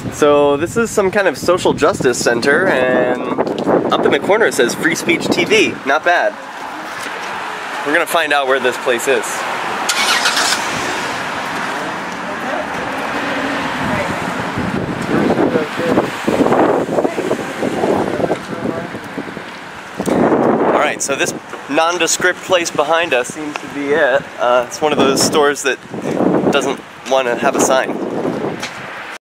So this is some kind of social justice center, and up in the corner it says Free Speech TV. Not bad. We're gonna find out where this place is. Alright, so this nondescript place behind us seems to be it. It's one of those stores that doesn't want to have a sign.